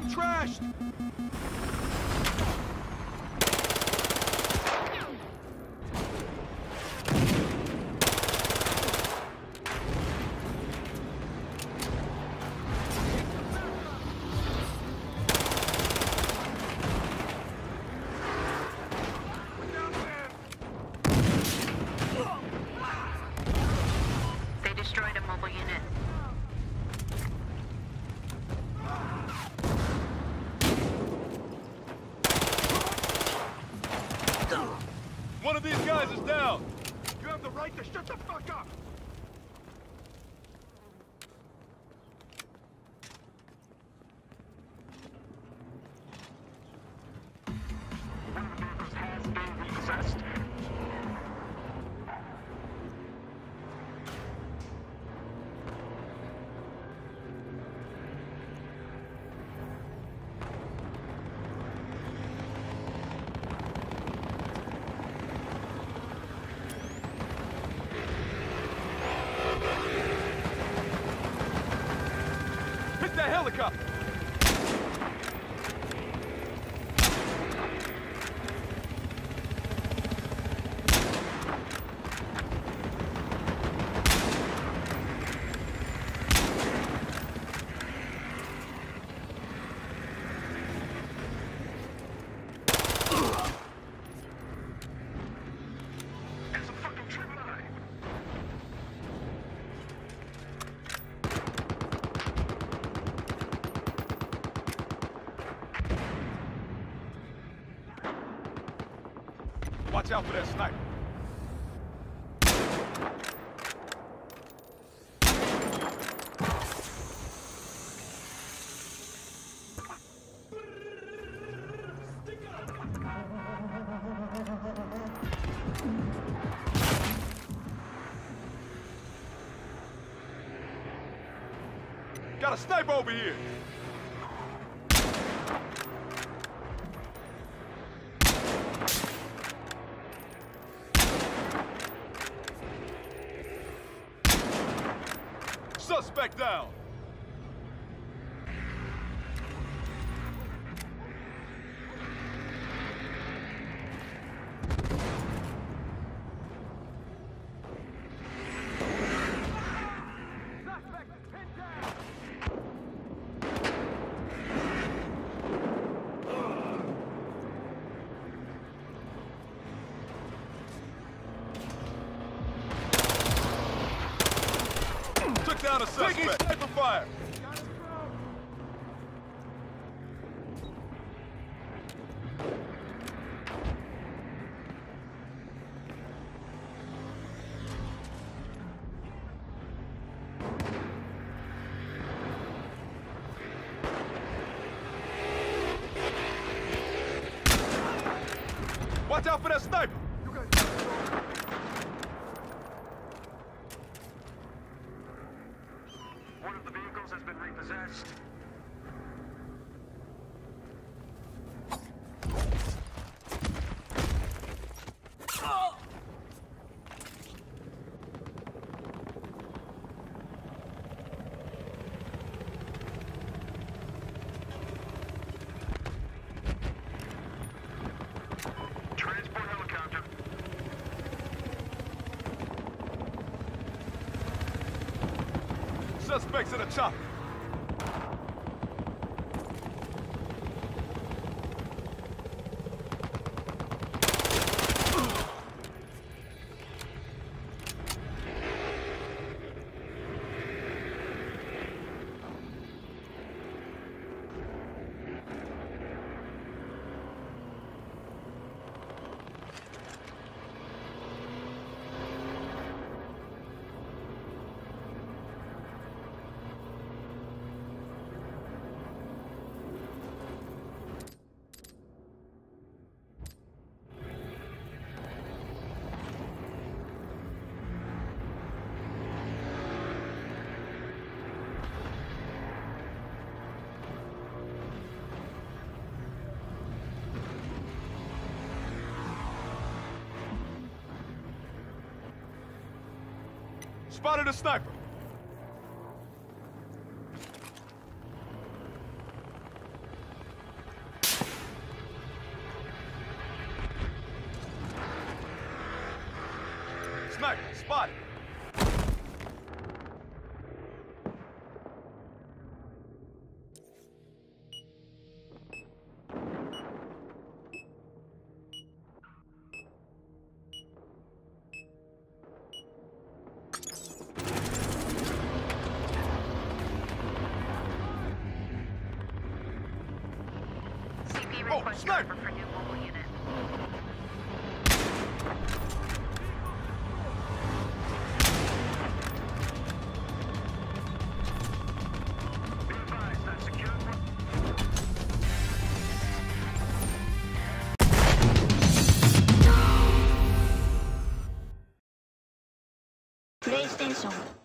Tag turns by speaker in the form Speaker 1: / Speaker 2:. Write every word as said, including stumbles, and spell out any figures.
Speaker 1: trashed!
Speaker 2: They destroyed a mobile unit.
Speaker 1: One of these guys is down! You have the right to shut the fuck up!
Speaker 3: One of the vehicles has been repossessed.
Speaker 1: Hit that helicopter!
Speaker 3: There's a fucking trip line.
Speaker 1: Watch out for that sniper. Got a sniper over here. Suspect down. Took down a suspect. Taking sniper fire. Watch out for that sniper. You guys.
Speaker 3: One of the vehicles has been repossessed. Transport helicopter.
Speaker 1: Suspects in a chopper. Spotted a sniper. Oh,
Speaker 3: Request
Speaker 1: sniper!
Speaker 3: driver for new mobile unit. Be advised, I've secured one.
Speaker 2: PlayStation